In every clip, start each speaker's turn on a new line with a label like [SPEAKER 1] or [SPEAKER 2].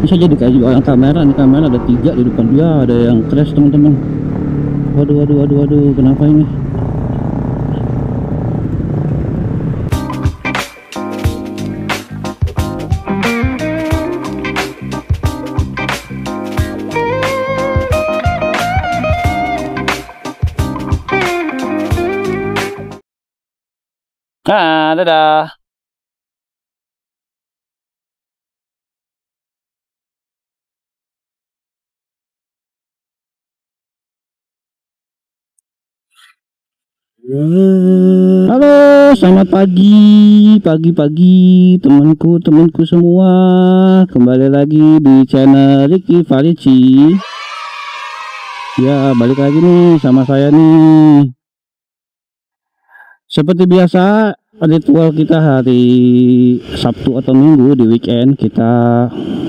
[SPEAKER 1] Bisa jadi kayak jualan kamera nih, kamera ada 3 di depan dia, ada yang crash teman-teman. Waduh, waduh, waduh, waduh, kenapa ini? Ah, dadah. Halo, selamat pagi temanku semua. Kembali lagi di channel Ricky Farici. Ya, balik lagi nih sama saya nih. Seperti biasa, ritual kita hari Sabtu atau Minggu di weekend kita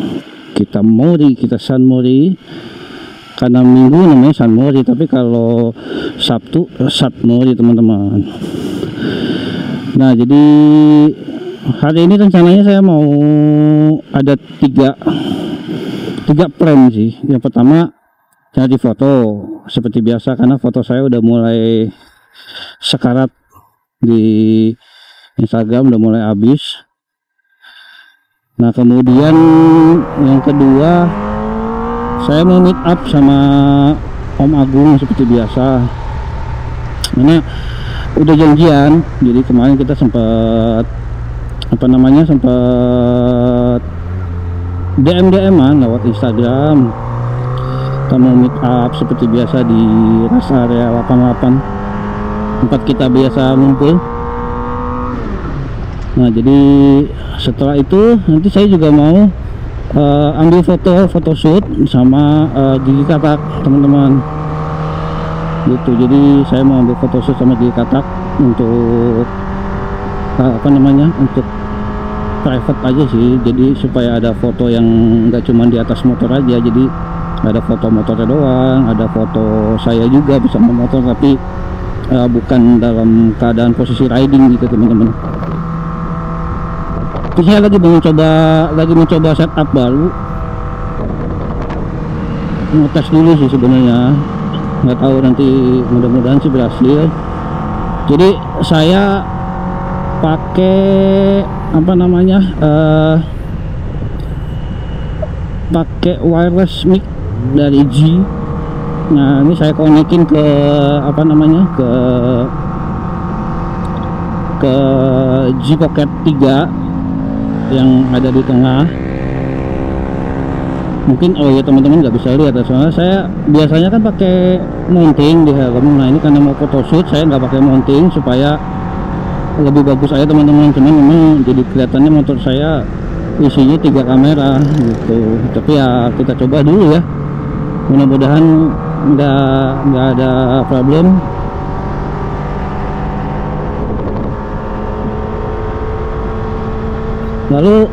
[SPEAKER 1] Sun Mori. Karena Minggu namanya Sun Mori, tapi kalau Sabtu Sat Mori teman-teman. Nah, jadi hari ini rencananya saya mau ada tiga plan sih. Yang pertama, cari foto seperti biasa, karena foto saya udah mulai sekarat di Instagram, udah mulai habis. Nah, kemudian yang kedua, saya mau meet up sama Om Agung seperti biasa, karena udah janjian. Jadi kemarin kita sempat sempat DM-an lewat Instagram. Kita mau meet up seperti biasa di rest area 88 tempat kita biasa ngumpul. Nah, jadi setelah itu nanti saya juga mau ambil photoshoot sama Gigi Katak teman-teman gitu. Jadi saya mau ambil photoshoot sama Gigi Katak untuk untuk private aja sih. Jadi supaya ada foto yang nggak cuma di atas motor aja, jadi ada foto motornya doang, ada foto saya juga bersama motor, tapi bukan dalam keadaan posisi riding gitu teman-teman. Terus saya lagi mencoba setup baru, mau tes dulu sih sebenarnya, nggak tahu nanti, mudah-mudahan sih berhasil. Jadi saya pakai pakai wireless mic dari G. Nah, ini saya konekin ke ke G Pocket 3 yang ada di tengah. Mungkin teman-teman nggak bisa lihat, soalnya saya biasanya kan pakai mounting di helm. Nah, ini karena mau photoshoot saya nggak pakai mounting supaya lebih bagus aja teman-teman. Cuman memang jadi kelihatannya motor saya isinya 3 kamera gitu. Tapi ya kita coba dulu ya, mudah-mudahan nggak ada problem. Lalu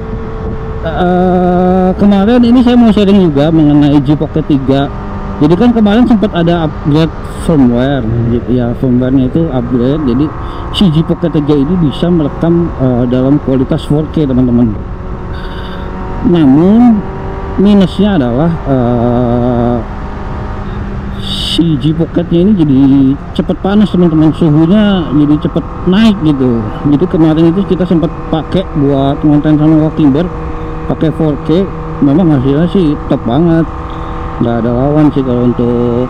[SPEAKER 1] kemarin ini saya mau sharing juga mengenai G Pocket 3. Jadi kan kemarin sempat ada upgrade firmware gitu ya, firmware-nya itu upgrade. Jadi si G Pocket 3 ini bisa merekam dalam kualitas 4K teman-teman. Namun minusnya adalah si G Pocketnya ini jadi cepet panas teman-teman, suhunya jadi cepet naik gitu. Jadi kemarin itu kita sempat pakai buat konten sama walking bar, pakai 4K, memang hasilnya sih top banget, nggak ada lawan sih kalau untuk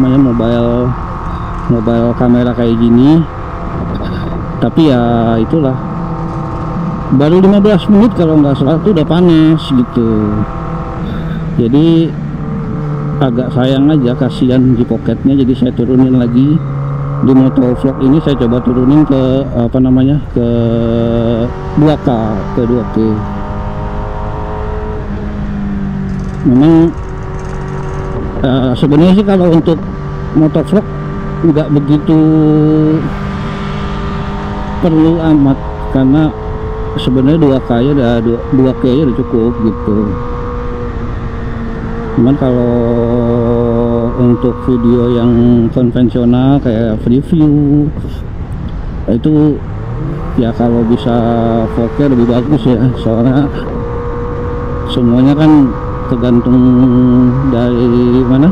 [SPEAKER 1] mobile kamera kayak gini. Tapi ya itulah, baru 15 menit kalau nggak salah tuh udah panas gitu. Jadi agak sayang aja, kasihan di Pocketnya. Jadi saya turunin lagi di motovlog ini, saya coba turunin ke ke 2K, ke 2K. Memang sebenarnya sih kalau untuk motovlog nggak begitu perlu amat, karena sebenarnya 2K nya udah cukup gitu. Cuman kalau untuk video yang konvensional kayak review itu ya kalau bisa 4K lebih bagus ya, soalnya semuanya kan tergantung dari mana.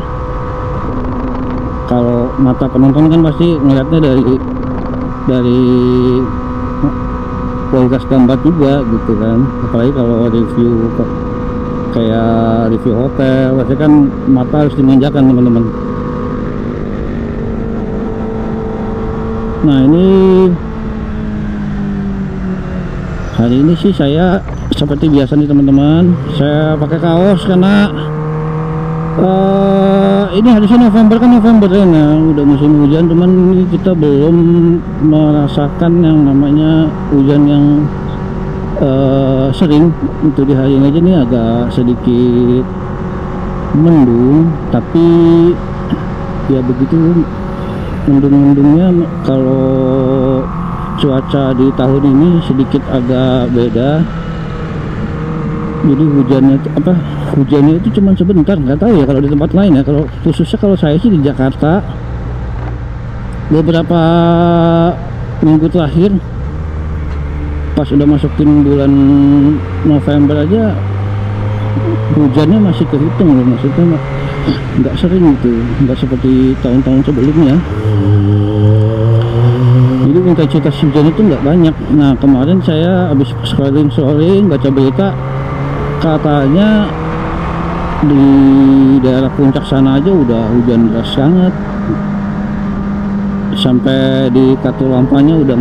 [SPEAKER 1] Kalau mata penonton kan pasti ngeliatnya dari kualitas gambar juga gitu kan, apalagi kalau review kayak review hotel pasti kan mata harus dimanjakan teman-teman. Nah ini hari ini sih saya seperti biasa nih teman-teman, saya pakai kaos karena ini harusnya November kan, November ya, nah, udah musim hujan, cuman ini kita belum merasakan yang namanya hujan yang sering. Untuk di hari ini aja nih agak sedikit mendung, tapi ya begitu mendung-mendungnya. Kalau cuaca di tahun ini sedikit agak beda, jadi hujannya itu cuma sebentar, nggak tahu ya kalau di tempat lain ya. Kalau khususnya kalau saya sih di Jakarta beberapa minggu terakhir pas udah masukin bulan November aja hujannya masih kehitung loh, maksudnya nggak sering gitu, nggak seperti tahun-tahun sebelumnya. Jadi intensitas hujan itu nggak banyak. Nah kemarin saya habis scrolling baca berita, katanya di daerah puncak sana aja udah hujan deras banget, sampai di Katulampanya udah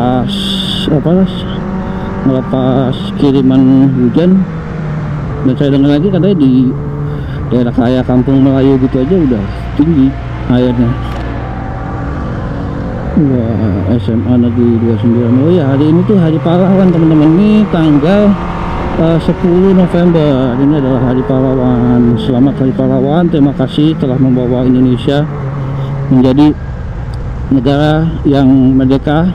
[SPEAKER 1] ngelepas kiriman hujan. Dan saya dengar lagi katanya di daerah kayak Kampung Melayu gitu aja udah tinggi airnya. Wah, SMA Negeri 29. Oh ya, hari ini tuh Hari Pahlawan teman-teman. Ini tanggal 10 November. Ini adalah Hari Pahlawan. Selamat Hari Pahlawan. Terima kasih telah membawa Indonesia menjadi negara yang merdeka.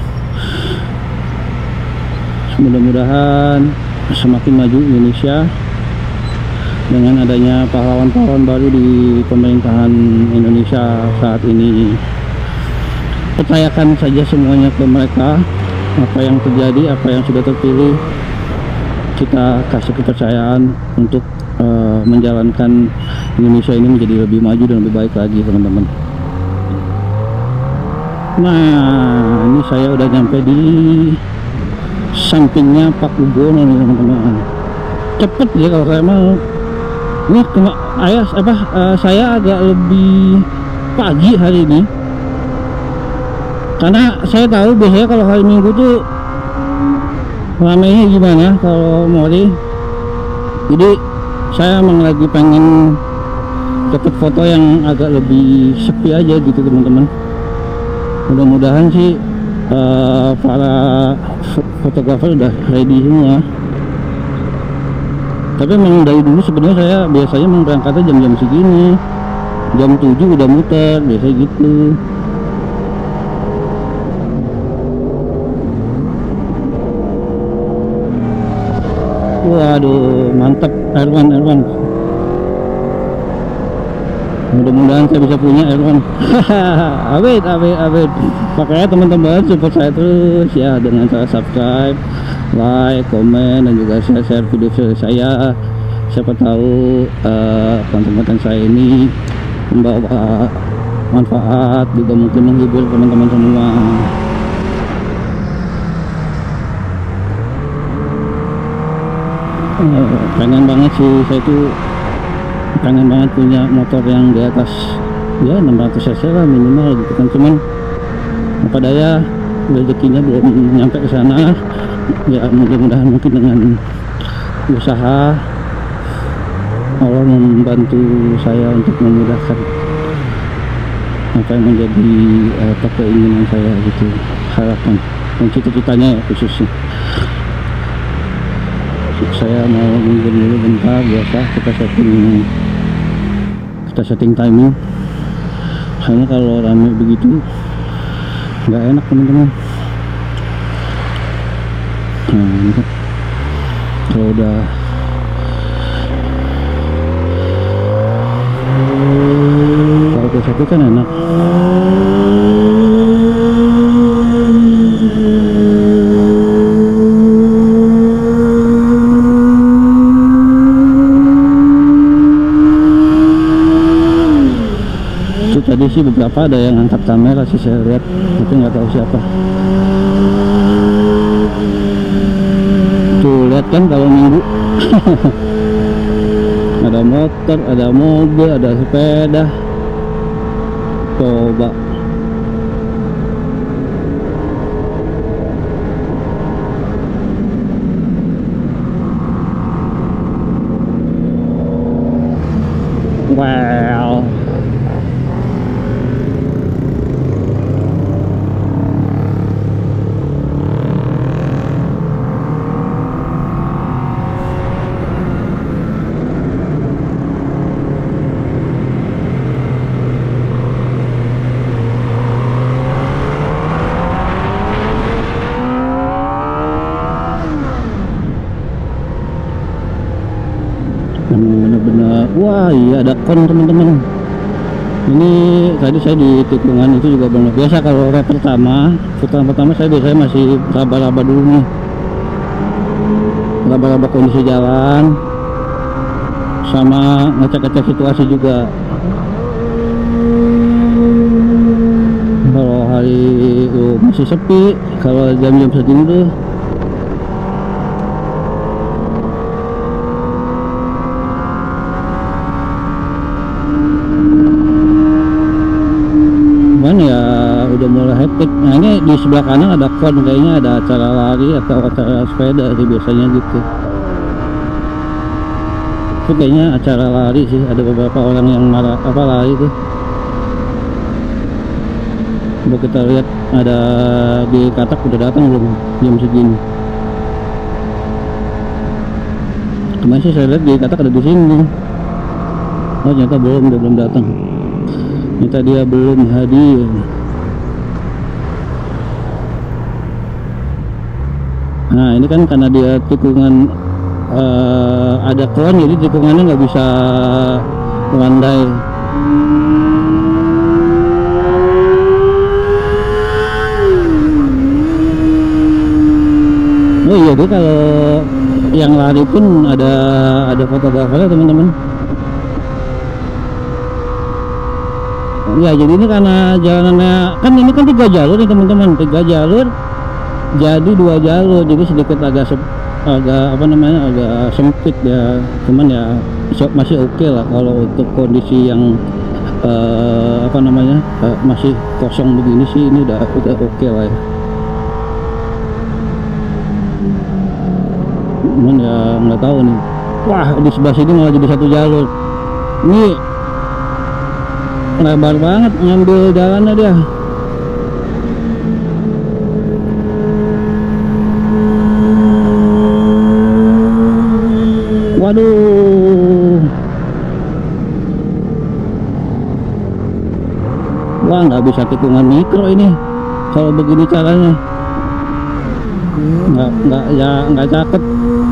[SPEAKER 1] Mudah-mudahan semakin maju Indonesia dengan adanya pahlawan-pahlawan baru di pemerintahan Indonesia saat ini. Percayakan saja semuanya ke mereka, apa yang terjadi, apa yang sudah terpilih, kita kasih kepercayaan untuk menjalankan Indonesia ini menjadi lebih maju dan lebih baik lagi teman-teman. Nah ini saya udah nyampe di sampingnya Pak Ubono nih teman-teman. Cepet ya kalau saya mau. Ini saya agak lebih pagi hari ini, karena saya tahu biasanya kalau hari Minggu tuh ramainya gimana kalau Mori. Jadi saya emang lagi pengen dapat foto yang agak lebih sepi aja gitu teman-teman. Mudah-mudahan sih para fotografer udah ready semua. Tapi memang dari dulu sebenarnya saya biasanya berangkatnya jam-jam segini, jam 7 udah muter biasanya gitu. Waduh, mantap Erwan. Mudah-mudahan saya bisa punya Erwan. Awet. Makanya teman-teman support saya terus ya dengan cara subscribe, like, komen, dan juga share video saya. Siapa tahu konten-konten saya ini membawa manfaat, juga mungkin menghibur teman-teman semua. Pengen banget sih, saya tuh pengen banget punya motor yang di atas ya 600 cc lah minimal gitu kan. Cuman apa daya, rezekinya belum nyampe ke sana. Ya mudah-mudahan mungkin dengan usaha Allah membantu saya untuk memudahkan apa yang menjadi keinginan saya gitu, harapan dan cita-citanya ya khususnya. Saya mau minggir dulu bentar, biasa kita setting timing, karena kalau rame begitu nggak enak teman-teman. Nah ini kan kalau udah sepi kan enak. tadi sih beberapa ada yang angkat kamera sih saya lihat, tapi nggak tahu siapa. Tuh lihat kan kalau Minggu. Ada motor, ada mobil, ada sepeda. Coba. Wow. Benar-benar, wah iya ada kon teman-teman. Ini tadi saya di tikungan itu juga benar biasa. Kalau rep pertama, putaran pertama saya biasanya masih raba-raba dulu nih, raba-raba kondisi jalan sama ngecek-ngecek situasi juga. Kalau hari masih sepi, kalau jam-jam segini tuh ya udah mulai hektik. Nah ini di sebelah kanan ada kon, kayaknya ada acara lari atau acara sepeda sih biasanya gitu. Itu kayaknya acara lari sih, ada beberapa orang yang lari tuh. Coba kita lihat ada di Katak udah datang belum jam segini. Kemarin sih saya lihat di Katak ada di sini. Oh ternyata belum, dia belum datang. Ternyata dia belum hadir. Nah ini kan karena dia tikungan ada klon, jadi tikungannya nggak bisa landai. Oh iya, dia kalau yang lari pun ada fotografernya teman-teman. Ya jadi ini karena jalanannya kan ini kan 3 jalur nih teman-teman, 3 jalur jadi 2 jalur, jadi sedikit agak apa namanya, agak sempit ya. Cuman ya masih oke lah kalau untuk kondisi yang apa namanya masih kosong begini sih, ini udah oke lah ya. Cuman ya nggak tahu nih, wah di sebelah sini malah jadi 1 jalur. Ini lebar banget ngambil jalannya dia. Waduh, wah nggak bisa tikungan mikro ini kalau begini caranya. Nggak cakep.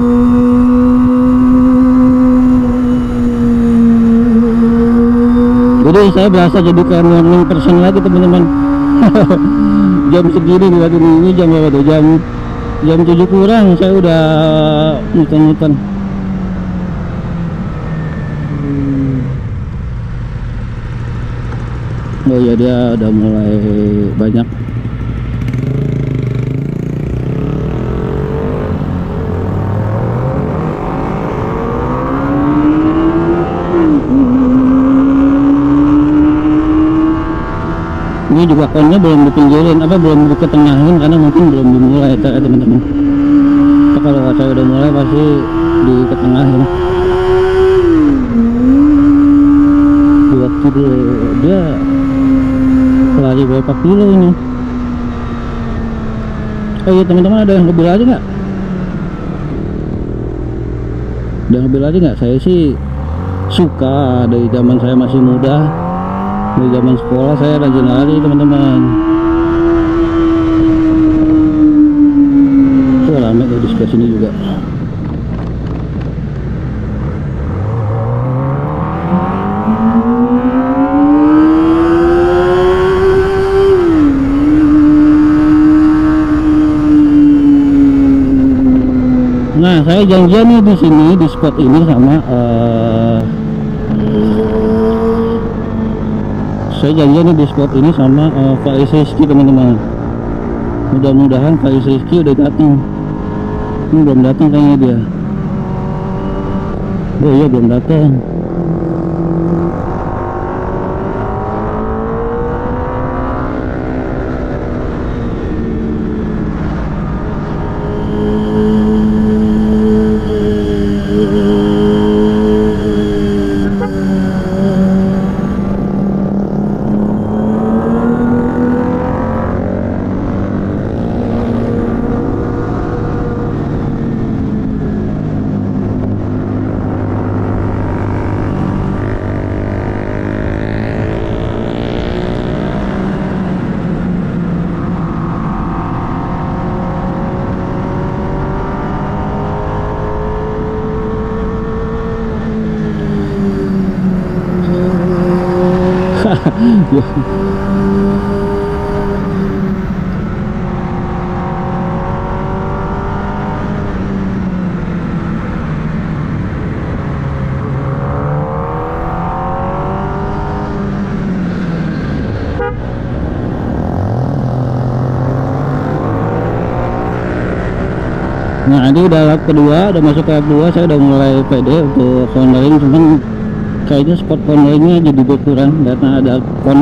[SPEAKER 1] Jadi saya berasa jadi kayak morning person lagi teman-teman. Jam segini nih, waktu ini jam berapa tuh? Jam 7 kurang saya udah muter-muter. Oh ya, dia udah mulai banyak. Ini juga konnya belum dipinggirin, belum diketengahin karena mungkin belum dimulai ya teman-teman. Kalau saya udah mulai pasti diketengahin. 2 kilo, dia lari berapa kilo ini? Oh iya teman-teman, ada yang lebih lari nggak? Ada yang lebih lari nggak? Saya sih suka, dari zaman saya masih muda. Di zaman sekolah saya rajin lari teman-teman. Tuh rame tuh di sebelah sini juga. Nah saya janjian nih di sini, di spot ini saya janjian nih di spot ini sama Faiz Rizky teman-teman. Mudah-mudahan Faiz Rizky udah datang. Ini belum datang kayaknya dia. Oh iya belum datang. Nah ini udah lap kedua, udah masuk ke lap 2, saya udah mulai pede untuk cornering, cuman kayaknya spot corneringnya jadi berkurang karena ada kon.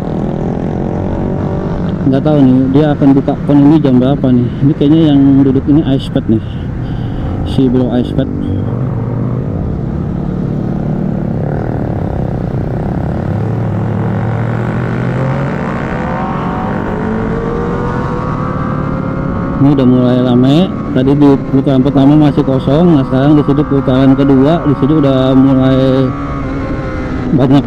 [SPEAKER 1] Nggak tahu nih dia akan buka kon ini jam berapa nih. Ini kayaknya yang duduk ini iPad nih, si bro iPad. Ini udah mulai rame. Tadi di putaran pertama masih kosong, nah sekarang di situ putaran kedua, di situ udah mulai banyak.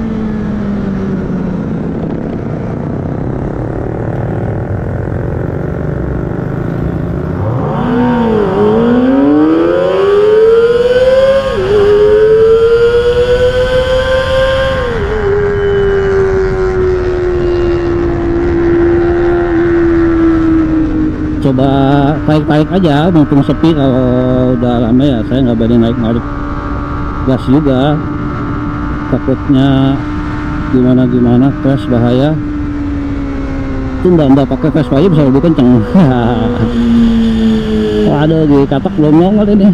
[SPEAKER 1] Coba tarik-tarik aja, mumpung sepi. Kalau udah rame ya saya nggak berani naik gas juga, takutnya gimana crash bahaya. Itu mbak pakai Vespa aja bisa lebih kenceng. Waduh, di katak belum nongol ini.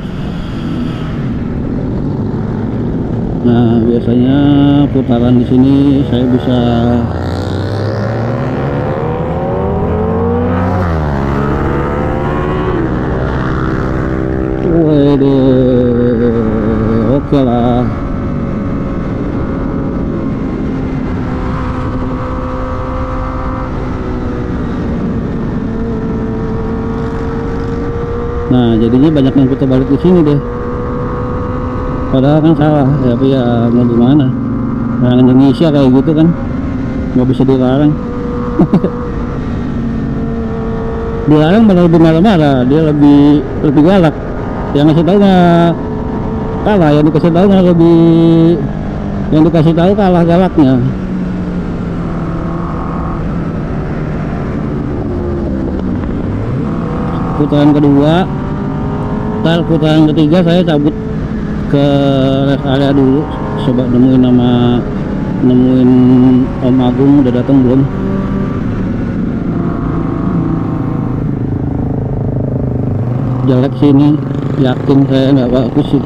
[SPEAKER 1] Nah biasanya putaran di sini saya bisa oke lah. Nah jadinya banyak yang putar balik di sini deh, padahal kan salah ya, tapi ya mau gimana, orang Indonesia kayak gitu kan, nggak bisa dilarang. Dilarang malah lebih marah-marah, dia lebih galak. Yang ngasih tahu mah kalah, yang dikasih tahu mah yang dikasih tahu kalah galaknya. Putaran kedua, ntar putaran ketiga saya cabut ke rest area dulu, coba nemuin Om Agung udah datang belum. Jelek sini, yakin saya nggak bagus sih.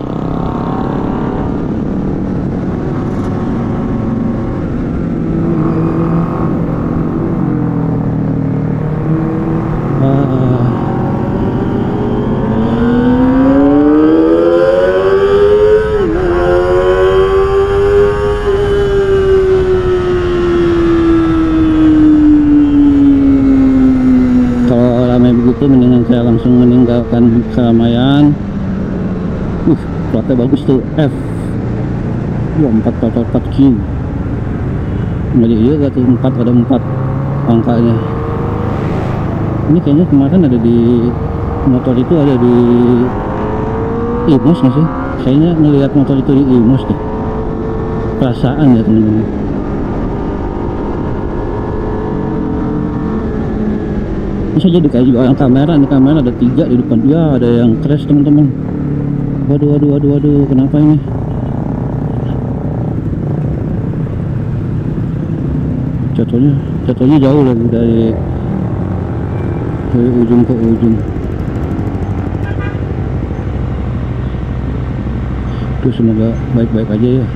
[SPEAKER 1] Mendingan saya langsung meninggalkan keramaian. Platnya bagus tuh, F 2444Q. Jadi iya gak tuh 4, ada 4 angkanya. Ini kayaknya kemarin ada di motor itu, ada di Imus nggak sih? Kayaknya ngelihat motor itu di Imus deh, perasaan ya teman-teman. Bisa jadi kayak juga orang kamera, ini kamera ada 3 di depan. Ya ada yang crash teman-teman. Waduh, kenapa ini? jatuhnya jauh lagi dari ujung ke ujung. Tuh, semoga baik-baik aja ya.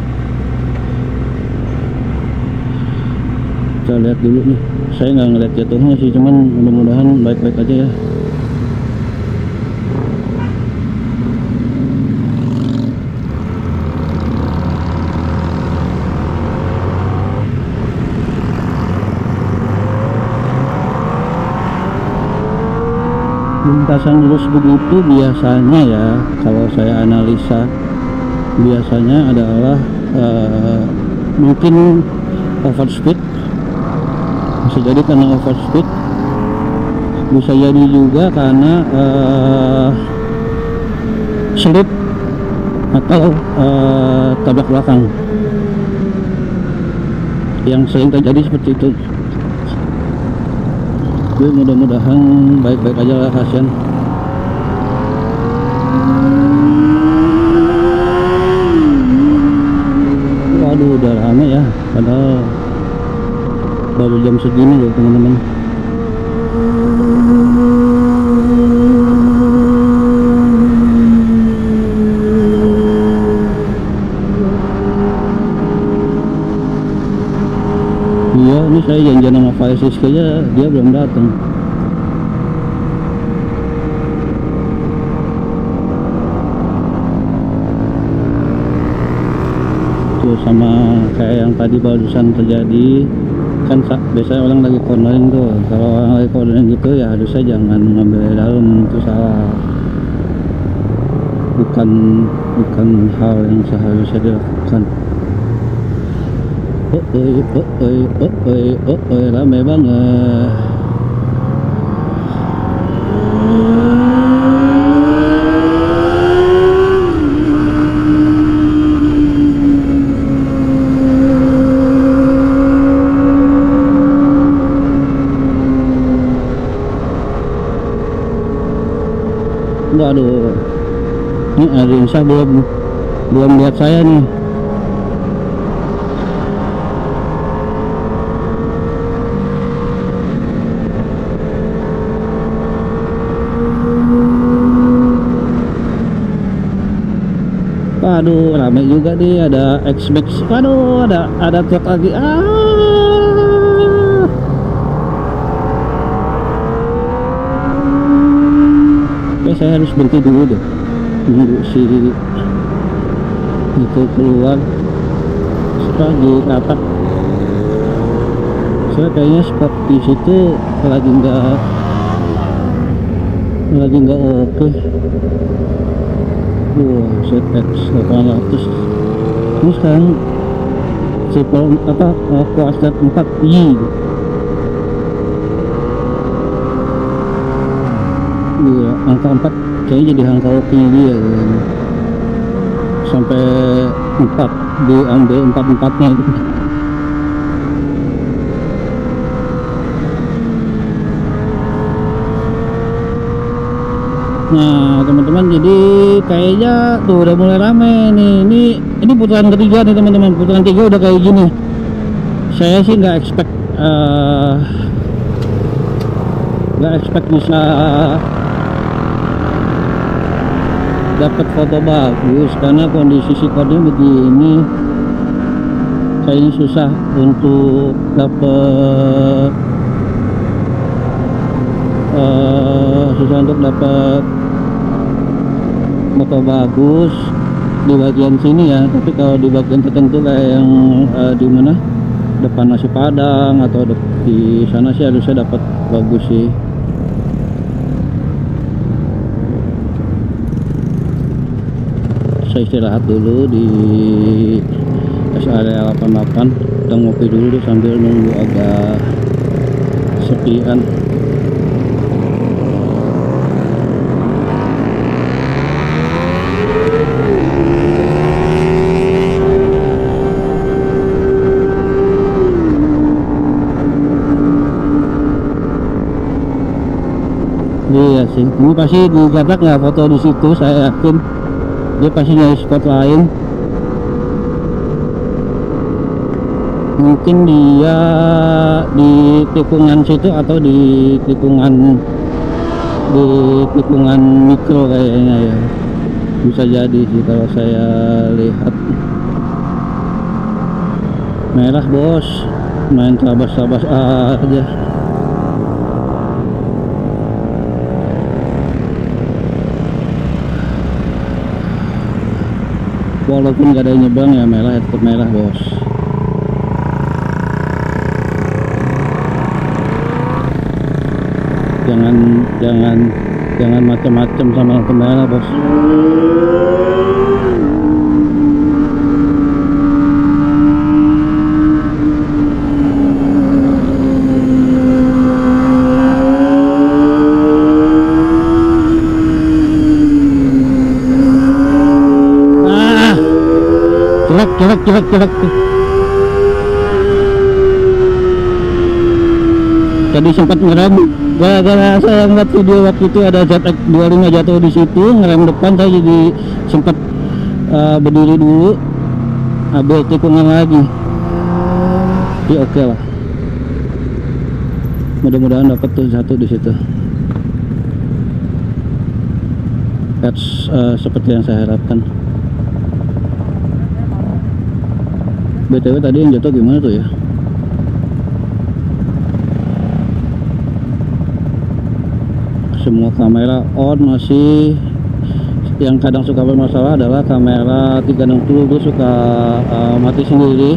[SPEAKER 1] Kita lihat dulu nih, saya nggak ngeliat jatuhnya sih, cuman mudah-mudahan baik-baik aja ya. Lintasan lurus begitu biasanya ya, kalau saya analisa biasanya adalah mungkin overspeed, bisa jadi karena overspeed, bisa jadi juga karena slip atau tabrak belakang, yang sering terjadi seperti itu. Jadi mudah-mudahan baik-baik aja lah, kasihan. Waduh, udah rame ya, padahal baru jam segini loh teman-teman. Iya, ini saya janjian sama Faisis aja, dia belum datang. Tuh, sama kayak yang tadi barusan terjadi kan, biasanya orang lagi cornering tuh. Kalau orang lagi cornering gitu ya harusnya jangan ngambil dari dalam, itu salah. Bukan hal yang seharusnya dilakukan. Rame banget. Waduh, ini Adinsa belum lihat saya nih. Waduh, ramai juga nih, ada X-Max. Waduh, ada truk lagi. Oke, saya harus berhenti dulu deh, tunggu si itu keluar. Lagi katak. Saya kayaknya spot di situ lagi nggak oke. Wah, ZX 800 ini sekarang triple Quastar 4i. Iya, angka 4 kayaknya jadi angka oke dia kan. Sampai 4 diambil 4-4-nya gitu. Nah teman-teman, jadi kayaknya tuh udah mulai rame nih. Ini putaran ketiga nih teman-teman. Putaran 3 udah kayak gini. Saya sih nggak expect bisa dapat foto bagus, karena kondisi sikonnya begini kayaknya susah untuk dapat foto bagus di bagian sini ya. Tapi kalau di bagian tertentu kayak yang di mana depan nasi padang atau di sana sih harusnya dapat bagus sih. Saya istirahat dulu di rest area 88, kita ngopi dulu deh sambil nunggu agak sepian. Iya sih, ini pasti dicatat nggak foto di situ, saya yakin dia pasti nyari spot lain. Mungkin dia di tikungan situ atau di tikungan mikro kayaknya ya, bisa jadi sih kalau saya lihat. Merah bos, main terabas-terabas aja. Walaupun gak ada yang nyebrang ya merah, ya tetap merah bos. Jangan macam-macam sama lampu merah bos. Celek. Tadi sempat ngerem gara-gara saya ngeliat video waktu itu ada ZX25 jatuh di situ, ngerem depan, saya jadi sempat berdiri dulu ambil tikungan lagi. Tapi oke lah, mudah-mudahan dapat tuh satu di situ. Seperti yang saya harapkan. BTW tadi yang jatuh gimana tuh ya? Semua kamera on masih. Yang kadang suka bermasalah adalah kamera 360 dia suka mati sendiri.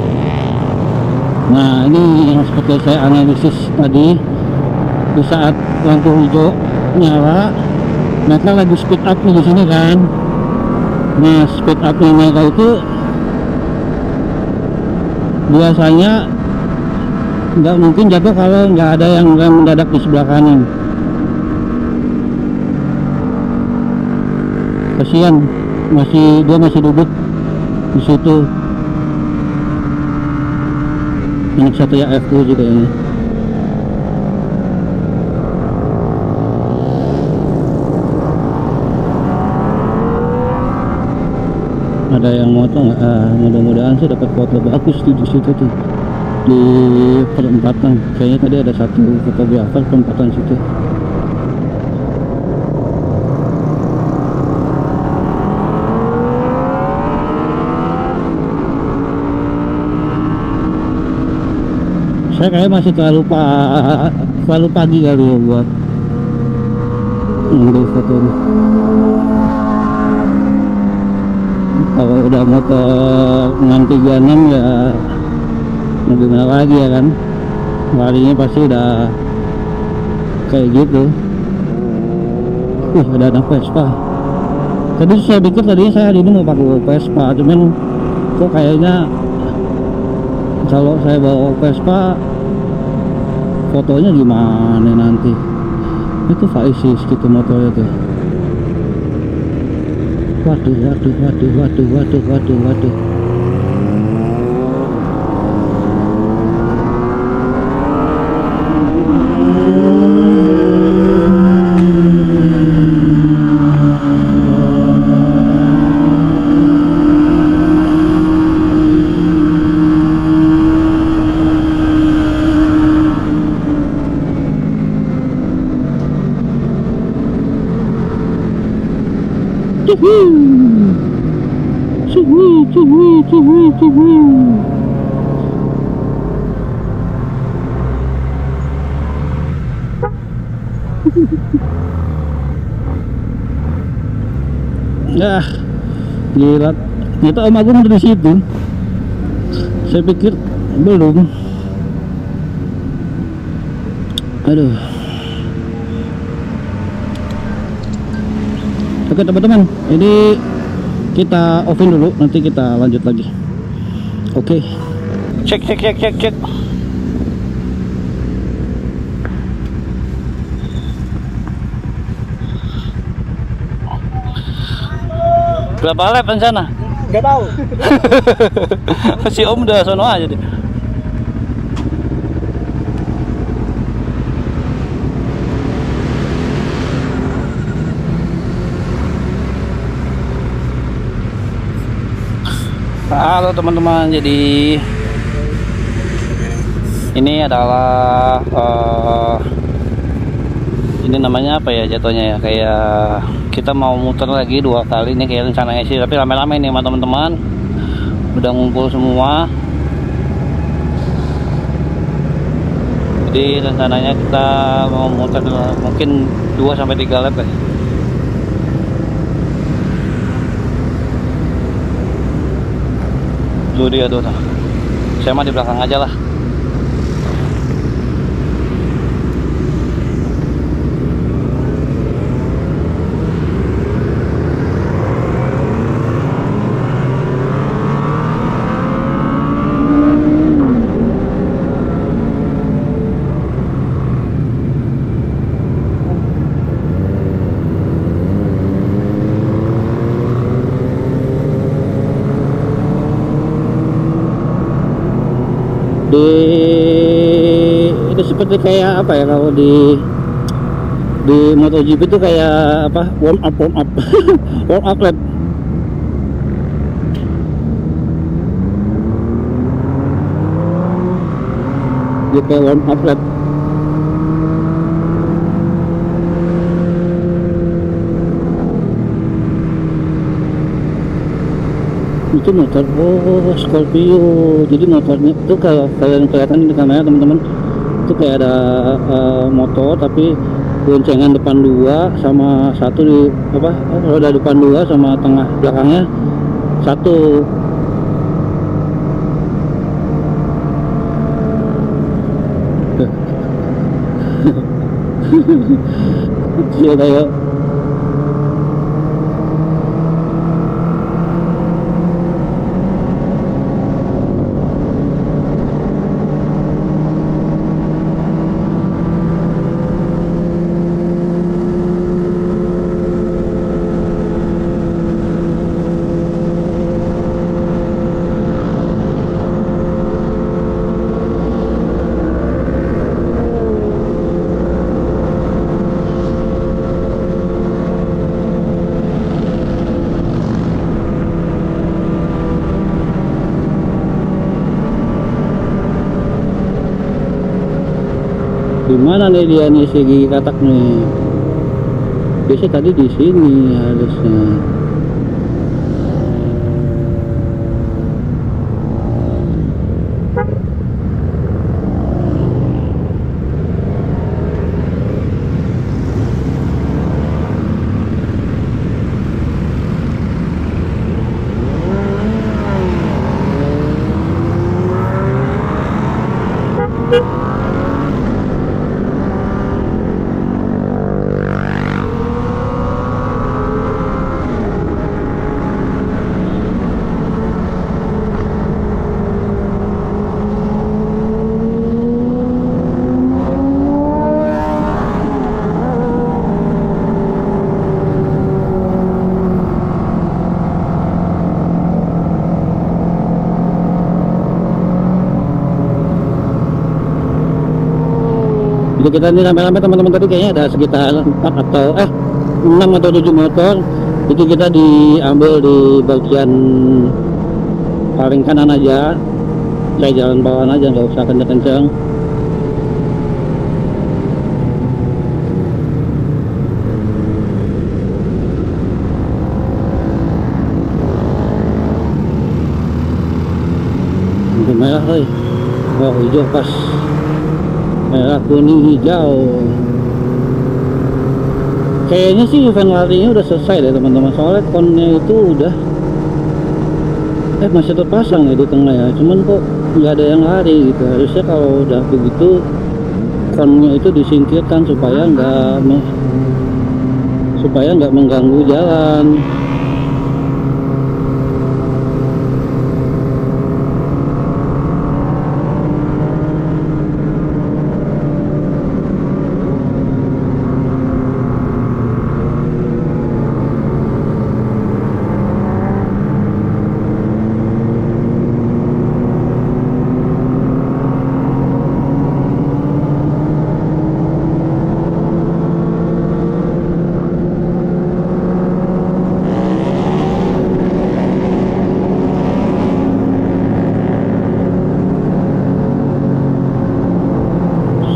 [SPEAKER 1] Nah ini yang seperti saya analisis tadi, di saat lampu hijau nyala mereka lagi speed up nih di sini kan. Nah speed upnya mereka itu biasanya nggak mungkin jatuh kalau nggak ada yang rem mendadak di sebelah kanan. Kasihan, dia masih duduk di situ. Anak Satria F2 juga ini. Ada yang moto nggak? Mudah-mudahan sih dapat foto bagus di situ tuh, di perempatan. Kayaknya tadi ada satu fotografer perempatan situ. Saya kayak masih terlalu pagi kali ya buat ngambil foto ini. Kalau udah motor 636 ya mau gimana lagi ya kan, larinya pasti udah kayak gitu. Ada anak Vespa. Tadi saya pikir tadinya saya hari ini mau pakai Vespa, cuman kok kayaknya kalau saya bawa Vespa fotonya gimana nanti. Itu Faisis gitu motornya tuh. Waduh. Nah, gila. Ternyata Om Agung udah di situ. Saya pikir belum. Aduh. Oke teman-teman, ini kita offin dulu, nanti kita lanjut lagi. Oke. Cek. Berapa lap rencana?
[SPEAKER 2] Gak tahu.
[SPEAKER 1] Si Om udah sono aja deh. Halo teman-teman, jadi Ini adalah ini namanya apa ya jatuhnya ya, kayak kita mau muter lagi 2 kali nih kayak rencananya sih, tapi rame-rame nih sama teman-teman udah ngumpul semua. Jadi rencananya kita mau muter mungkin 2-3 lap ya. Tuh dia tuh. Saya mah di belakang aja lah. Itu seperti kayak apa ya, kalau di MotoGP itu kayak apa, warm up warm up lap. Dia kayak warm up lap. Itu motor Scorpio. Jadi motornya itu kalau kalian kelihatan di kamera teman-teman, itu kayak ada motor tapi goncengan depan 2 sama satu di apa, roda depan 2 sama tengah belakangnya 1. Kecil kayak gimana nih dia nih si gigi katak nih. Biasanya tadi di sini harusnya. Jadi kita ini rame-rame teman-teman, tadi kayaknya ada sekitar 6 atau 7 motor. Jadi kita diambil di bagian paling kanan aja, saya jalan bawaan aja, nggak usah kenceng-kenceng. Lampu merah oi. Oh hijau pas, merah kuning hijau. Kayaknya sih event larinya udah selesai deh teman-teman, soalnya konnya itu udah masih terpasang ya di tengah ya, cuman kok nggak ada yang lari gitu. Harusnya kalau udah begitu konnya itu disingkirkan supaya nggak mengganggu jalan.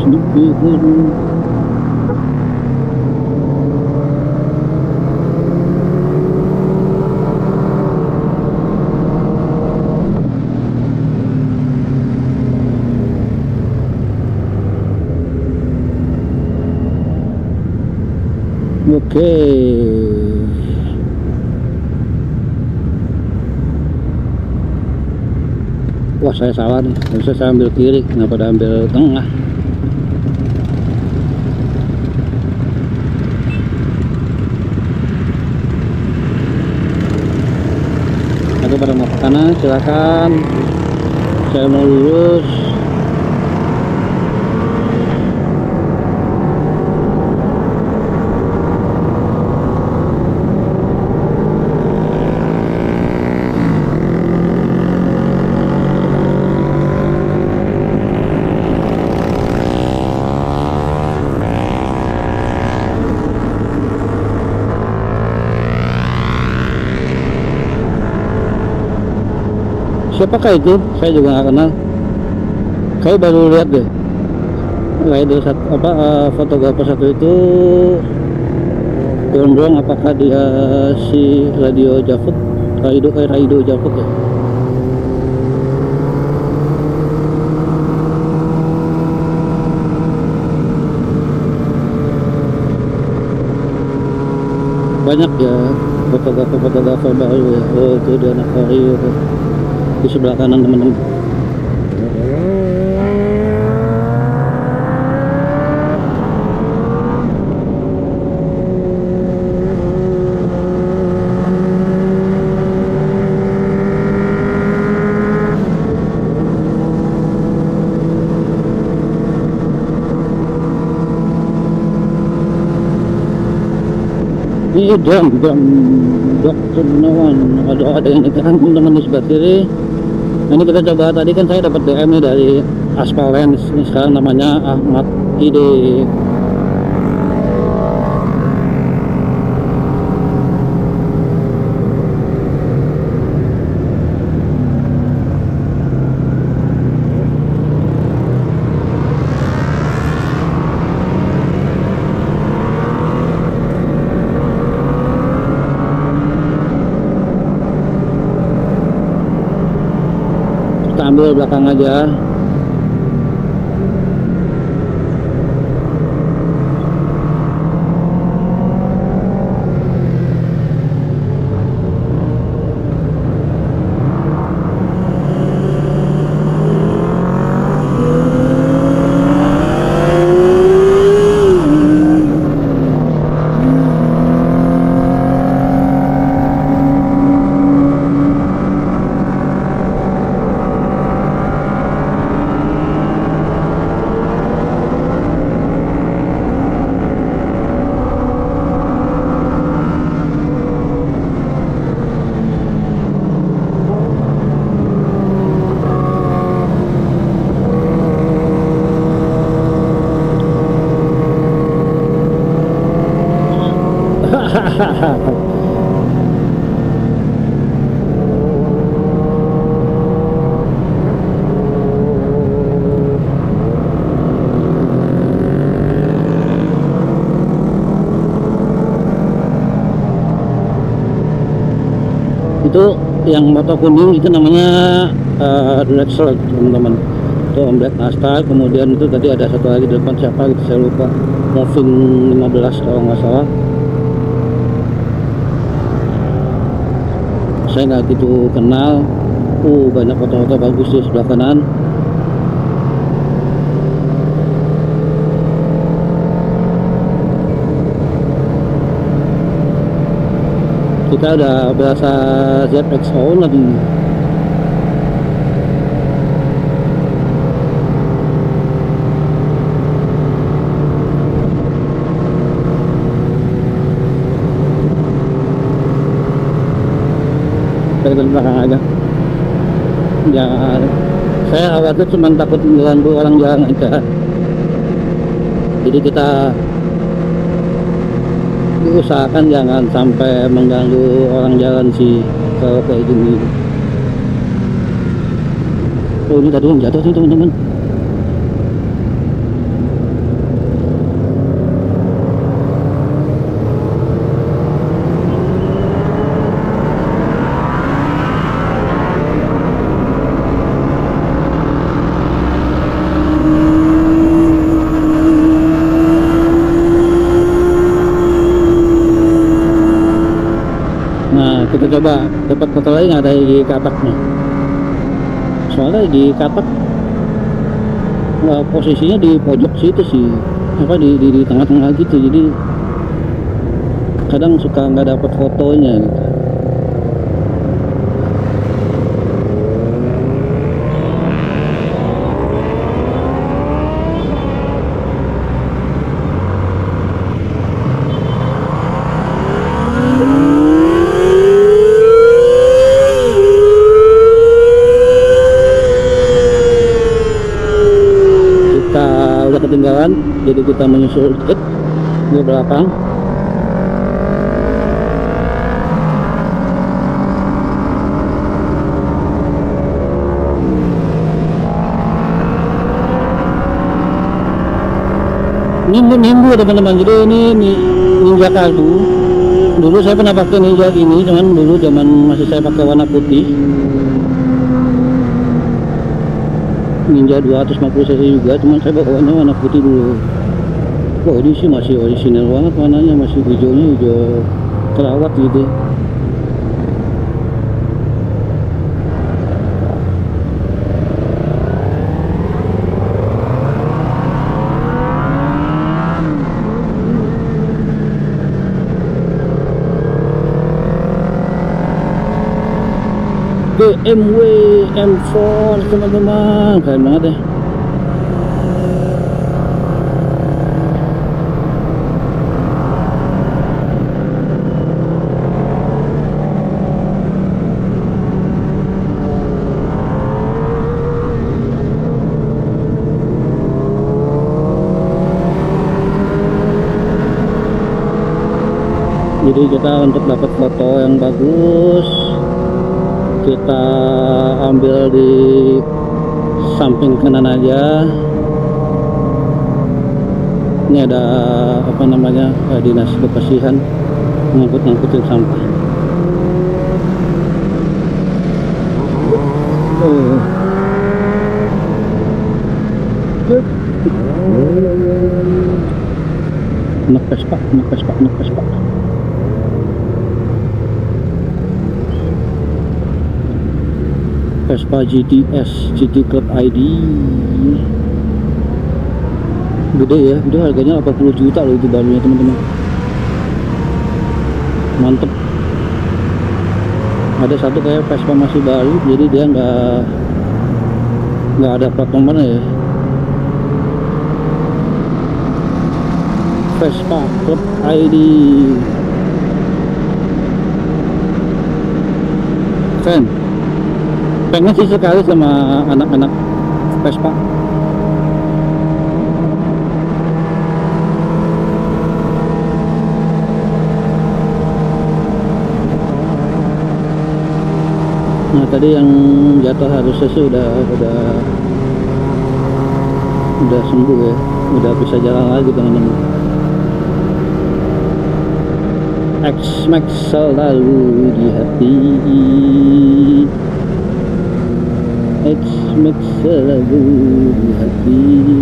[SPEAKER 1] Bihun. Oke. Wah, saya salah nih. Harusnya saya ambil kiri, kenapa ada ambil tengah? Ada pada mau ke kanan, silakan. Saya mau lurus. Siapakah itu? Saya juga nggak kenal. Saya baru lihat deh. Rider satu, fotografer satu itu gondrong. Apakah dia si Radio Javut? Radio Javut ya? Banyak ya fotografer baru ya. Oh, itu dia anak Vario di sebelah kanan teman-teman. Ini jam Dr. Gunawan. Ada yang ditekan teman-teman di sebelah kiri. Nah, ini kita coba, tadi kan saya dapat DM nih dari Aspal Lens. Ini sekarang namanya Ahmad Ide. Kita ambil belakang aja. Itu yang motor kuning itu namanya Drexel teman-teman. Itu Om Black Nastar. Kemudian itu tadi ada satu lagi di depan, siapa gitu saya lupa, Moving 15 kalau nggak salah. Saya nggak gitu kenal. Banyak foto-foto bagus di sebelah kanan. Kita udah berasa ZXO lagi. Kita ke belakang aja. Jangan. Saya khawatir cuma takut mengganggu orang jalan aja. Jadi kita usahakan jangan sampai mengganggu orang jalan sih kalau kayak gini. Ini tadi yang jatuh sih teman-teman. coba dapat foto lagi nggak ada di kataknya, soalnya di katak posisinya di pojok situ sih, apa di tengah-tengah gitu, jadi kadang suka nggak dapat fotonya gitu. Udah ketinggalan, jadi kita menyusul dikit di belakang. Nimbu teman-teman, jadi ini Ninja Kadu. Dulu saya pernah pakai Ninja ini, cuman dulu zaman masih saya pakai warna putih. Ninja 250 cc juga, cuman saya bawanya warna putih dulu. Wah, ini sih masih orisinal banget warnanya, masih hijaunya hijau terawat gitu. BMW M4 teman-teman, keren banget ya. Jadi kita untuk dapat foto yang bagus, kita ambil di samping kanan aja. Ini ada apa namanya, dinas kebersihan ngangkut-ngangkutin sampah. Nekes pak. Vespa GTS GT Club ID, gede ya, itu harganya 80 juta loh itu barunya teman-teman, mantep. Ada satu kayak Vespa masih baru, jadi dia nggak ada plat nomornya ya. Vespa Club ID, keren. Pengen sih sekali sama anak-anak Vespa. Nah tadi yang jatuh harusnya sih udah sembuh ya, udah bisa jalan lagi teman-teman. X-Max selalu di hati, X-Max selalu di hati.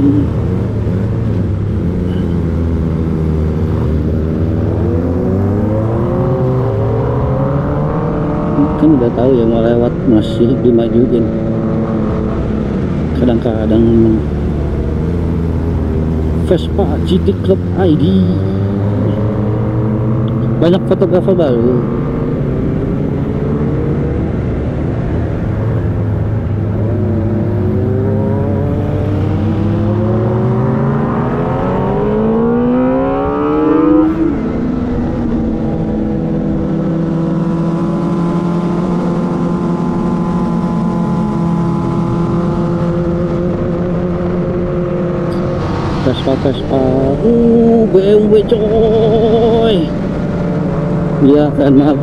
[SPEAKER 1] Kan udah tahu yang mau lewat masih dimajuin. Kadang-kadang Vespa GT Club ID, banyak fotografer baru. Vespa, BMW coy, iya kan, maaf.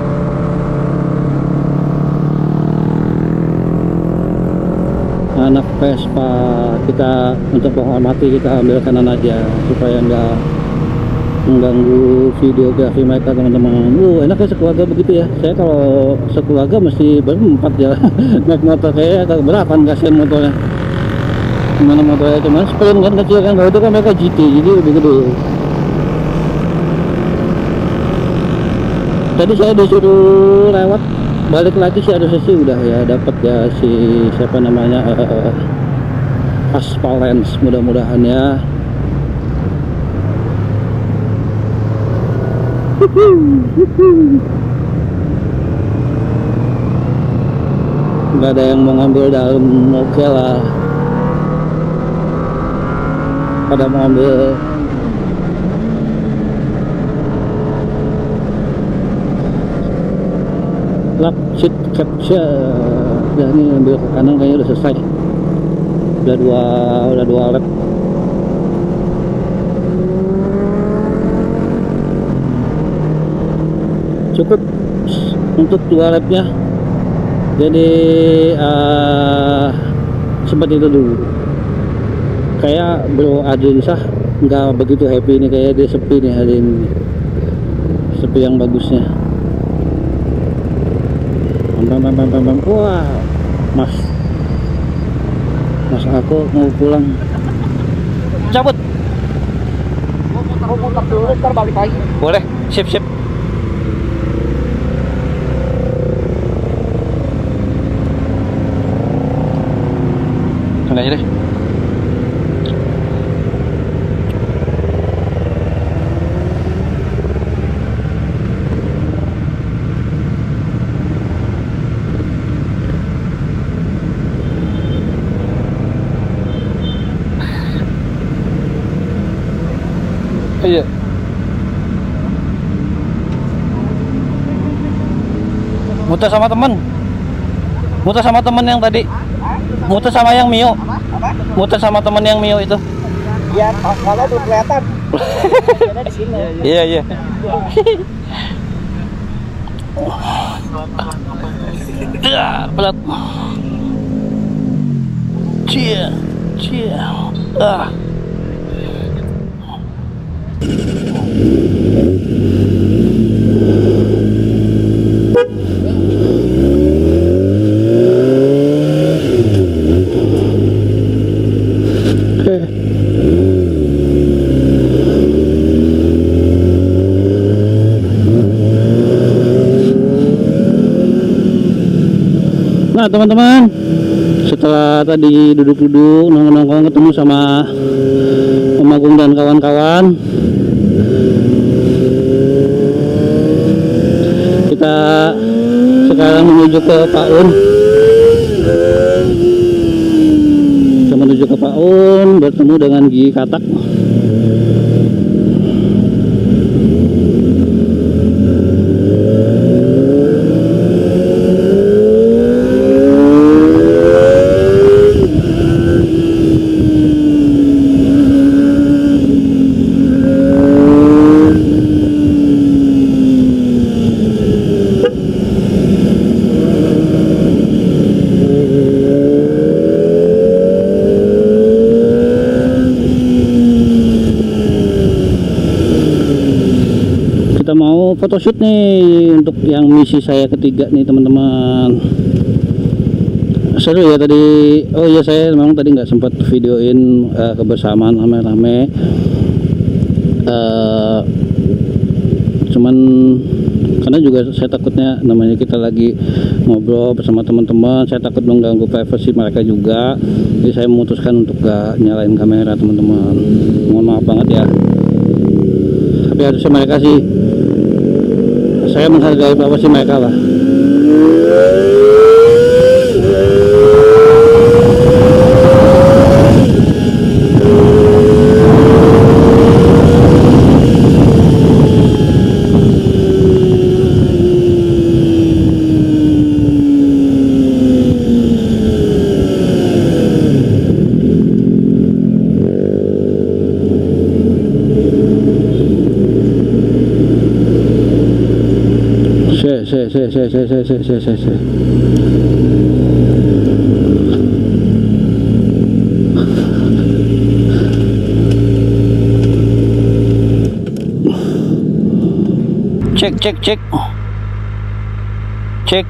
[SPEAKER 1] Anak Vespa, kita untuk menghormati kita ambil kanan aja supaya nggak mengganggu videografi mereka teman-teman. Enaknya sekeluarga begitu ya. Saya kalau sekeluarga mesti berempat ya naik motor, kayak agak beratan kasihan motornya. Gimana motornya, cuman sprint kan kecil kan, kalau itu kan mereka GT jadi lebih gede. Tadi saya disuruh lewat, balik lagi sih harusnya sih udah ya dapat ya si siapa namanya aspal lens, mudah-mudahan ya. Nggak ada yang mau ngambil dalam, oke lah. Pada mau ngambil lock seat capture. Ya ini ambil ke kanan kayaknya udah selesai. Udah dua lap. Cukup untuk 2 lapnya. Jadi seperti itu dulu. Kayak Bro Adrian Shah nggak begitu happy nih, kayak dia sepi nih hari ini. Sepi yang bagusnya. Wah, mas aku mau pulang. Cabut. Mau muter dulu, ntar balik lagi. Boleh, sip. Sana aja deh. Iya. Muter sama temen yang tadi. Muter sama yang Mio. Muter sama temen yang Mio itu.
[SPEAKER 2] Iya, kalau tuh kelihatan. Ada di sini.
[SPEAKER 1] Iya. Berat. Cia. Nah teman-teman, setelah tadi duduk-duduk nongkrong ketemu sama Om Agung dan kawan-kawan, kita sekarang menuju ke Pak Un. Kita menuju ke Pak Un, bertemu dengan Gigi Katak. Kita mau photoshoot nih untuk yang misi saya ketiga nih teman-teman. Seru ya tadi. Oh iya, saya memang tadi nggak sempat videoin kebersamaan rame-rame. Cuman karena juga saya takutnya namanya kita lagi ngobrol bersama teman-teman, saya takut mengganggu privasi mereka juga. Jadi saya memutuskan untuk gak nyalain kamera teman-teman. Mohon maaf banget ya. Tapi harusnya mereka sih, saya menghargai privasi mereka lah. Cek.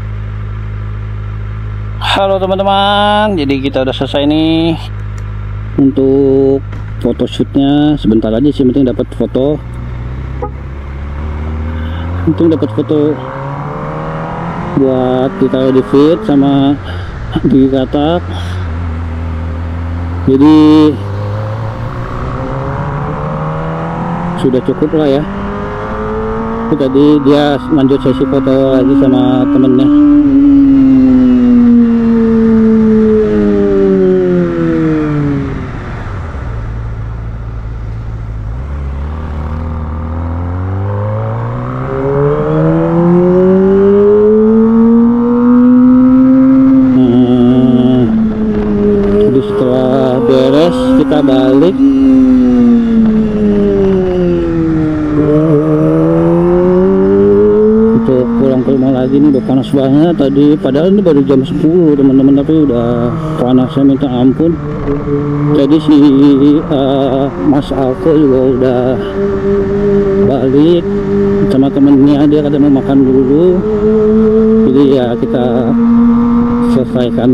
[SPEAKER 1] Halo teman-teman, jadi kita udah selesai nih untuk photoshootnya sebentar aja sih, penting dapat foto, buat ditaruh di feed sama di katak. Jadi sudah cukup lah ya. Tadi dia lanjut sesi foto lagi sama temennya. Jadi setelah beres kita balik. Pulang ke rumah lagi nih, udah panas banget tadi, padahal ini baru jam 10 teman-teman, tapi udah panasnya minta ampun. Jadi si Mas Alko juga udah balik sama temennya, dia katanya mau makan dulu. Jadi ya kita selesaikan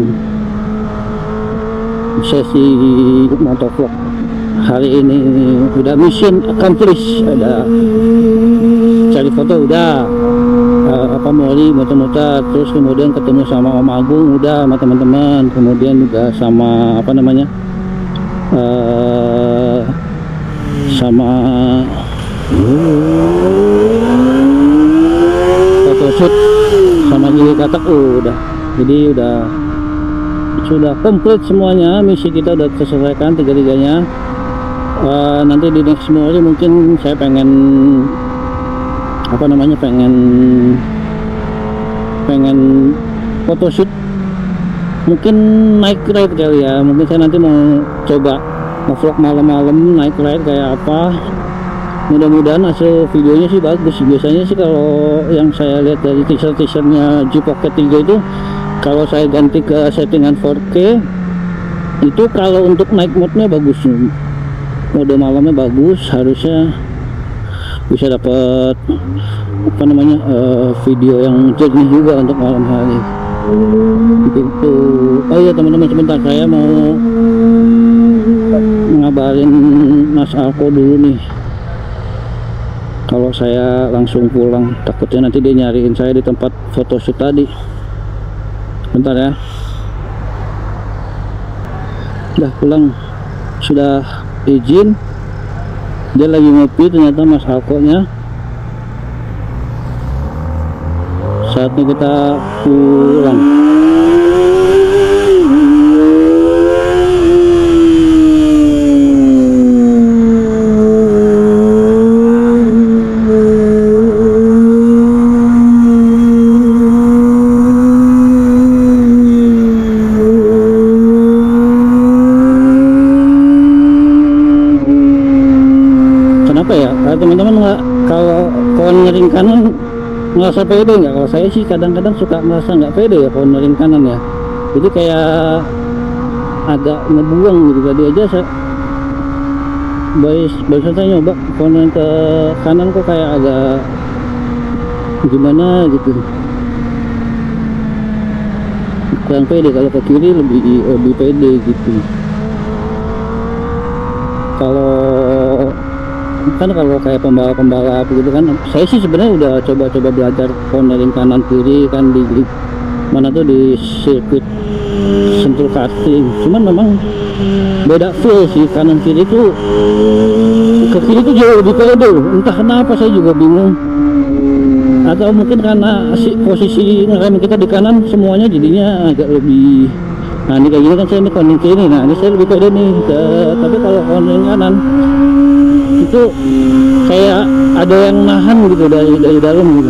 [SPEAKER 1] sesi motovlog hari ini. Udah mission accomplished, ada cari foto udah, Mori muter-muter, terus kemudian ketemu sama Om Agung udah, sama teman-teman, kemudian juga sama sama photoshoot sama gili katak udah. Jadi sudah komplit semuanya, misi kita udah terselesaikan tiga-tiganya. Nanti di next Mori mungkin saya pengen photoshoot, mungkin naik ride kali ya. Mungkin saya nanti mau coba vlog malam-malam naik ride kayak apa. Mudah-mudahan hasil videonya sih bagus. Biasanya sih kalau yang saya lihat dari teaser-teasernya G Pocket 3 itu, kalau saya ganti ke settingan 4K itu kalau untuk night mode-nya bagus, mode malamnya bagus, harusnya bisa dapat video yang jernih juga untuk malam hari gitu. Oh iya teman-teman, sebentar saya mau ngabarin Mas Alko dulu nih. Kalau saya langsung pulang, takutnya nanti dia nyariin saya di tempat photoshoot tadi. Bentar ya. Udah pulang, sudah izin. Dia lagi ngopi ternyata Mas Alko nya. Saatnya kita pulang. Kenapa ya teman-teman, nggak kalau cornering kanan ngerasa pede nggak? Kalau saya sih kadang-kadang suka merasa nggak pede ya cornering kanan ya. Jadi kayak agak ngebuang gitu. Tadi aja saya baru saya nyoba cornering ke kanan kok kayak agak gimana gitu, kurang pede. Kalau ke kiri lebih pede gitu. Kalau kayak pembalap gitu kan, saya sih sebenarnya udah coba belajar cornering kanan kiri kan di mana tuh di sirkuit Sentul Karting. Cuman memang beda feel sih, kanan kiri tuh, ke kiri tuh jauh lebih pede. Entah kenapa saya juga bingung. Atau mungkin karena posisi rem kita di kanan semuanya jadinya agak lebih. Nah ini kayak gini kan, saya ini cornering kiri, nah ini saya lebih pede nih. Tapi kalau cornering kanan itu kayak ada yang nahan gitu dari dalam gitu.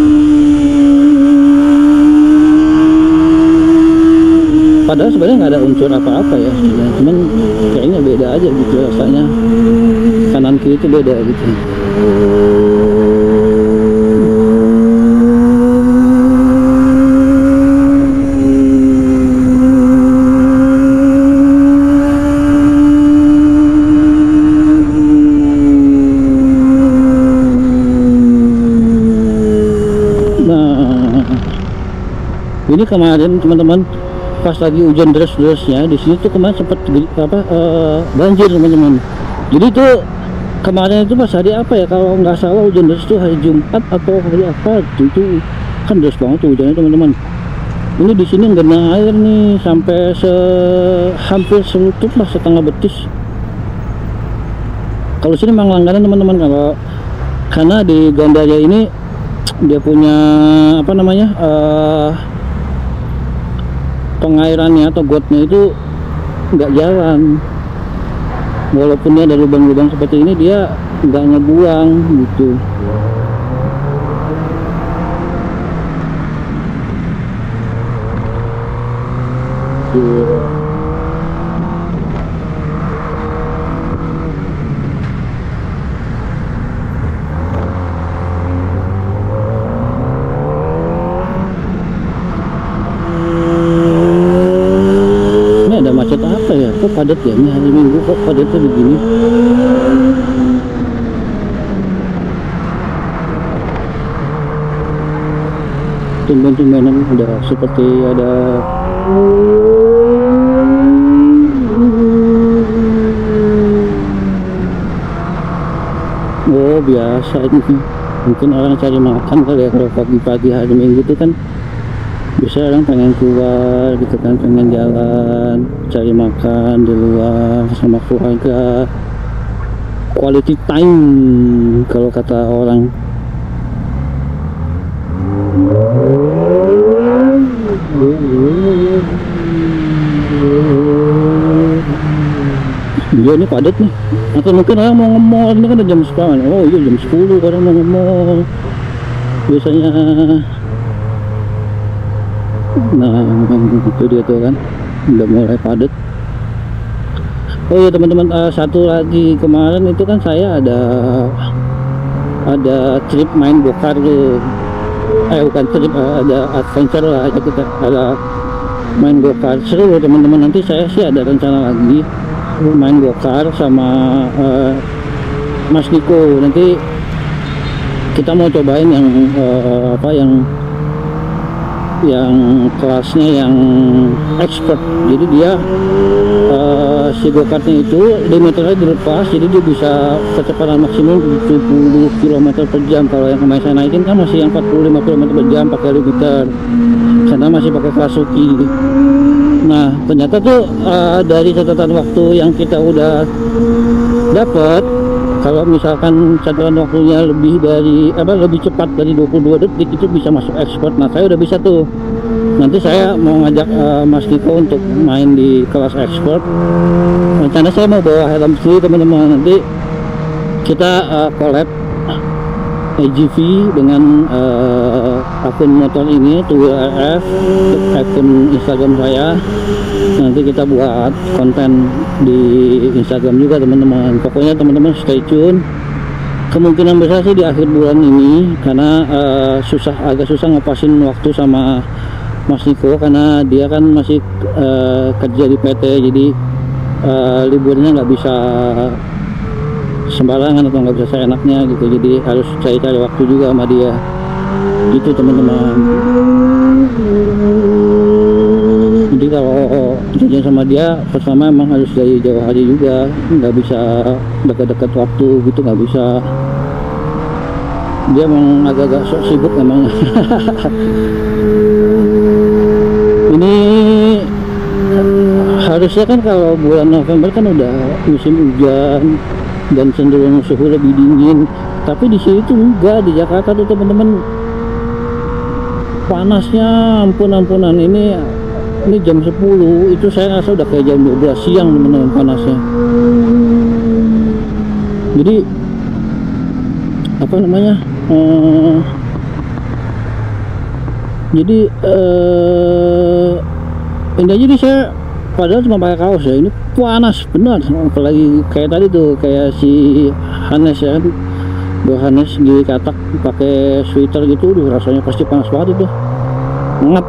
[SPEAKER 1] Padahal sebenarnya nggak ada unsur apa-apa ya, cuman kayaknya beda aja gitu rasanya. Kanan kiri itu beda gitu. Ini kemarin teman-teman pas lagi hujan deras-derasnya di sini tuh kemarin sempat banjir teman-teman. Jadi tuh kemarin itu pas hari apa ya, kalau nggak salah hujan deras tuh hari Jumat atau hari apa itu kan deras banget tuh hujannya teman-teman. Ini di sini genang air nih sampai hampir selutut lah, setengah betis. Kalau sini memang langganan teman-teman, karena di Gandaria ini dia punya apa namanya pengairannya atau gotnya itu nggak jalan. Walaupun dia ada lubang-lubang seperti ini, dia nggak ngebuang gitu. Ini ada macet apa ya? Kok padat ya? Ini hari Minggu kok padatnya begini? Tumben-tumbenan ada seperti ada oh biasa ini, mungkin orang cari makan kali ya. Kalau pagi-pagi hari Minggu itu kan bisa orang pengen keluar gitu kan, pengen jalan cari makan di luar sama keluarga, quality time kalau kata orang. Iya ini padat nih, atau mungkin orang mau nge-mall, ini kan udah jam 10. Oh iya jam 10 orang mau nge-mall biasanya. Nah itu dia tuh kan udah mulai padat. Oh iya teman-teman, satu lagi, kemarin itu kan saya ada trip main go-kart tuh, bukan trip, ada adventure lah, kita ada main go-kart seru teman-teman. Nanti saya sih ada rencana lagi main go-kart sama Mas Niko. Nanti kita mau cobain yang yang kelasnya yang expert. Jadi dia si go-kartnya itu dimeternya dilepas, jadi dia bisa kecepatan maksimum 70 km per jam. Kalau yang kemarin saya naikin kan masih yang 45 km per jam pakai limiter, karena masih pakai Kawasaki. Nah ternyata tuh dari catatan waktu yang kita udah dapat, kalau misalkan catatan waktunya lebih cepat dari 22 detik itu bisa masuk expert. Nah saya udah bisa tuh. Nanti saya mau ngajak Mas Niko untuk main di kelas expert. Rencana saya mau bawa helm sendiri teman-teman. Nanti kita collab AGV dengan akun motor ini TuWheelRF, akun Instagram saya. Nanti kita buat konten di Instagram juga teman-teman. Pokoknya teman-teman stay tune. Kemungkinan besar sih di akhir bulan ini, karena agak susah ngepasin waktu sama Mas Niko, karena dia kan masih kerja di PT, jadi liburnya nggak bisa sembarangan atau nggak bisa seenaknya gitu. Jadi harus cari waktu juga sama dia gitu teman-teman. Jadi kalau jajan sama dia pertama emang harus dari jauh hari juga, nggak bisa dekat-dekat waktu gitu, nggak bisa. Dia emang agak-agak sok sibuk emang. Ini harusnya kan kalau bulan November kan udah musim hujan dan cenderung suhu lebih dingin, tapi di sini tuh enggak. Di Jakarta tuh teman-teman panasnya ampun-ampunan. Ini jam 10 itu saya rasa udah kayak jam 12 siang teman-teman panasnya. Jadi apa namanya, ini aja saya padahal cuma pakai kaos ya, ini panas benar. Apalagi kayak tadi tuh, kayak si Hanes ya kan, Hanes di Katak pakai sweater gitu, rasanya pasti panas banget itu, ngap.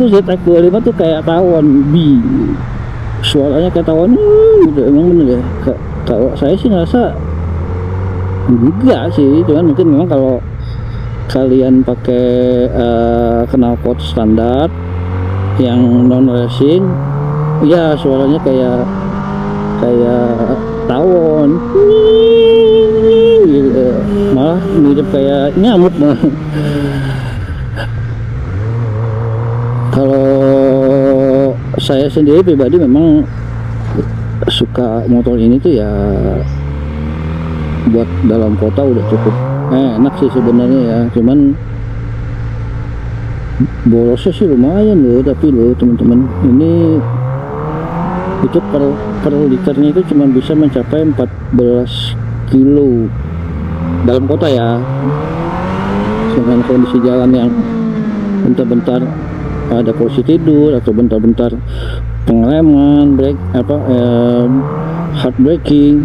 [SPEAKER 1] tuh ZX25 tuh kayak tawon suaranya kayak tawon gitu. Emang bener ya, kalau saya sih ngerasa enggak sih, cuman mungkin memang kalau kalian pakai knalpot standar yang non racing ya suaranya kayak tawon gitu, malah mirip kayak nyamuk mah. Kalau saya sendiri pribadi memang suka motor ini tuh ya buat dalam kota udah cukup enak sih sebenarnya ya, cuman borosnya sih lumayan loh. Tapi loh teman-teman, ini itu per liternya itu cuma bisa mencapai 14 kilo dalam kota ya, dengan kondisi jalan yang bentar-bentar ada posisi tidur atau bentar-bentar pengereman, hard braking.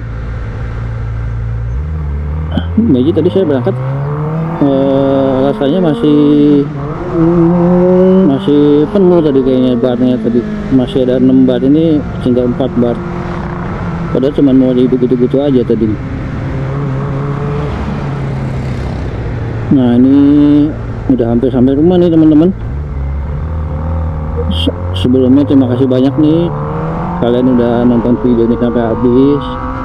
[SPEAKER 1] Jadi tadi saya berangkat rasanya masih penuh tadi kayaknya barnya, tadi masih ada 6 bar, ini tinggal 4 bar, padahal cuma mau begitu-gitu aja tadi. Nah ini udah hampir sampai rumah nih teman-teman. Sebelumnya terima kasih banyak nih kalian udah nonton video ini sampai habis.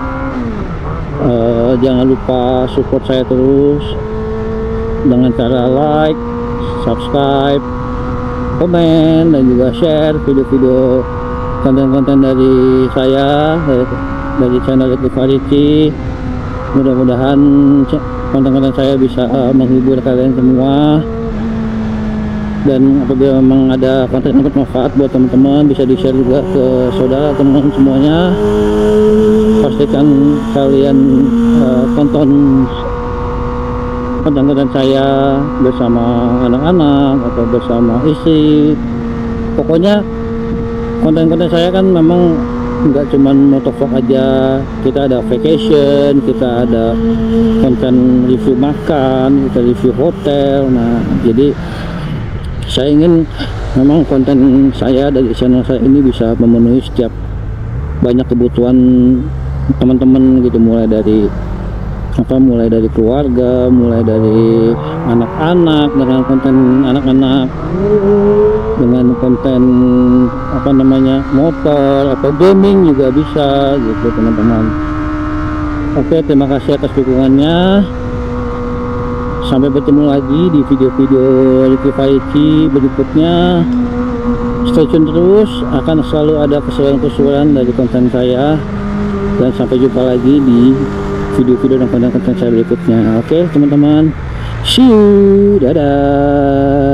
[SPEAKER 1] Jangan lupa support saya terus dengan cara like, subscribe, komen, dan juga share video-video konten-konten dari saya, dari channel Eco Variety. Mudah-mudahan konten-konten saya bisa menghibur kalian semua, dan apabila memang ada konten yang bermanfaat buat teman-teman bisa di-share juga ke saudara teman semuanya. Pastikan kalian tonton konten-konten saya bersama anak-anak atau bersama istri. Pokoknya konten-konten saya kan memang nggak cuman motovlog aja, kita ada vacation, kita ada konten review makan, kita review hotel. Nah jadi saya ingin memang konten saya dari channel saya ini bisa memenuhi setiap banyak kebutuhan teman-teman gitu, mulai dari keluarga, mulai dari anak-anak dengan konten anak-anak, dengan konten motor atau gaming juga bisa gitu teman-teman. Oke, terima kasih atas dukungannya. Sampai bertemu lagi di video-video Eco Variety berikutnya. Stay tune terus, akan selalu ada keseruan-keseruan dari konten saya. Dan sampai jumpa lagi di video-video dan konten-konten saya berikutnya. Oke teman-teman, see you, dadah.